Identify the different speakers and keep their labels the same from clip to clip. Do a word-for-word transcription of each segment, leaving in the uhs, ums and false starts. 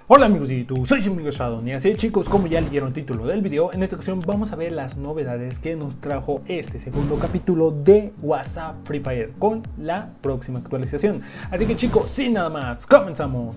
Speaker 1: Hola amigos de YouTube, soy su amigo Shadow y así chicos, como ya leyeron el título del video, en esta ocasión vamos a ver las novedades que nos trajo este segundo capítulo de WhatsApp Free Fire con la próxima actualización. Así que chicos, sin nada más, comenzamos.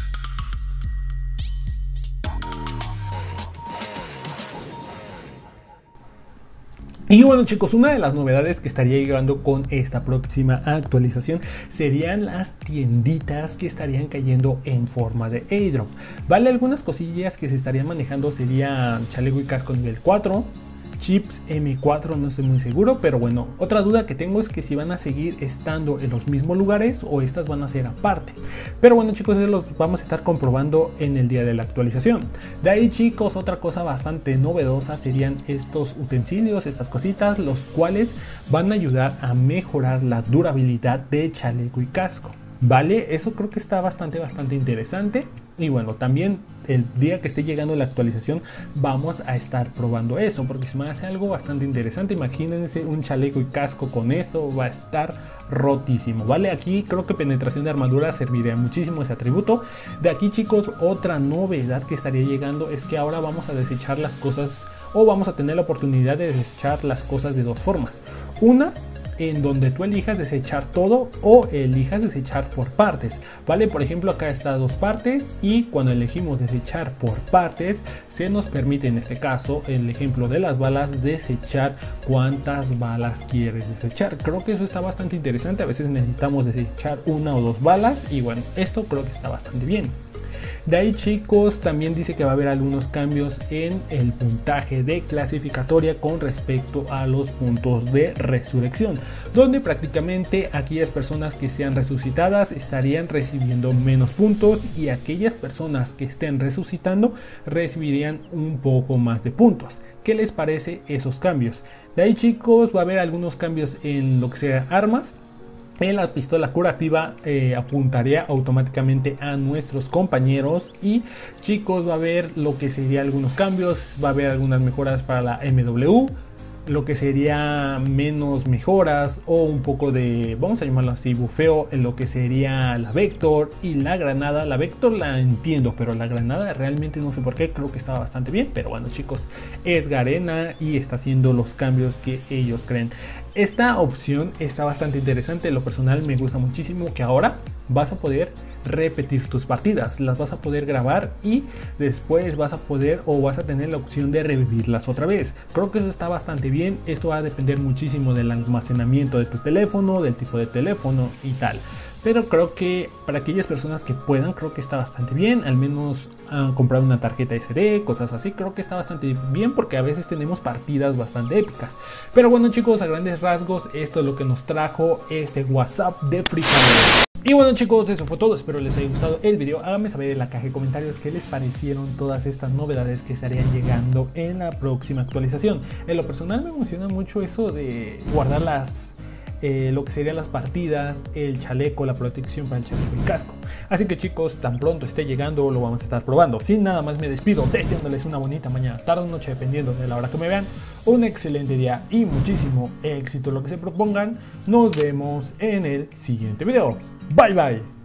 Speaker 1: Y bueno chicos, una de las novedades que estaría llegando con esta próxima actualización serían las tienditas que estarían cayendo en forma de airdrop. Vale, algunas cosillas que se estarían manejando serían chaleco y casco nivel cuatro, chips eme cuatro, no estoy muy seguro, pero bueno, otra duda que tengo es que si van a seguir estando en los mismos lugares o estas van a ser aparte. Pero bueno chicos, eso los vamos a estar comprobando en el día de la actualización. De ahí chicos, otra cosa bastante novedosa serían estos utensilios, estas cositas, los cuales van a ayudar a mejorar la durabilidad de chaleco y casco. Vale, eso creo que está bastante bastante interesante. Y bueno, también el día que esté llegando la actualización vamos a estar probando eso, porque se me hace algo bastante interesante. Imagínense un chaleco y casco con esto, va a estar rotísimo. Vale, aquí creo que penetración de armadura serviría muchísimo ese atributo. De aquí chicos, otra novedad que estaría llegando es que ahora vamos a desechar las cosas, o vamos a tener la oportunidad de desechar las cosas de dos formas. Una, en donde tú elijas desechar todo o elijas desechar por partes, vale. Por ejemplo, acá está dos partes y cuando elegimos desechar por partes se nos permite, en este caso el ejemplo de las balas, desechar cuántas balas quieres desechar. Creo que eso está bastante interesante. A veces necesitamos desechar una o dos balas y bueno, esto creo que está bastante bien. De ahí chicos, también dice que va a haber algunos cambios en el puntaje de clasificatoria con respecto a los puntos de resurrección, donde prácticamente aquellas personas que sean resucitadas estarían recibiendo menos puntos y aquellas personas que estén resucitando recibirían un poco más de puntos. ¿Qué les parece esos cambios? De ahí chicos, va a haber algunos cambios en lo que sea armas. En la pistola curativa eh, apuntaría automáticamente a nuestros compañeros. Y chicos, va a haber lo que sería algunos cambios. Va a haber algunas mejoras para la eme doble u, lo que sería menos mejoras o un poco de, vamos a llamarlo así, bufeo en lo que sería la Vector y la granada. La Vector la entiendo, pero la granada realmente no sé por qué, creo que estaba bastante bien. Pero bueno chicos, es Garena y está haciendo los cambios que ellos creen. Esta opción está bastante interesante. En lo personal me gusta muchísimo que ahora vas a poder repetir tus partidas, las vas a poder grabar y después vas a poder o vas a tener la opción de revivirlas otra vez. Creo que eso está bastante bien. Esto va a depender muchísimo del almacenamiento de tu teléfono, del tipo de teléfono y tal. Pero creo que para aquellas personas que puedan, creo que está bastante bien. Al menos uh, comprar una tarjeta ese de, cosas así, creo que está bastante bien porque a veces tenemos partidas bastante épicas. Pero bueno chicos, a grandes rasgos, esto es lo que nos trajo este WhatsApp de Free Fire. Y bueno chicos, eso fue todo. Espero les haya gustado el video. Háganme saber en la caja de comentarios qué les parecieron todas estas novedades que estarían llegando en la próxima actualización. En lo personal me emociona mucho eso de guardar las... Eh, lo que serían las partidas, el chaleco, la protección para el chaleco y casco. Así que chicos, tan pronto esté llegando lo vamos a estar probando. Sin nada más me despido deseándoles una bonita mañana, tarde o noche, dependiendo de la hora que me vean, un excelente día y muchísimo éxito en lo que se propongan. Nos vemos en el siguiente video. Bye bye.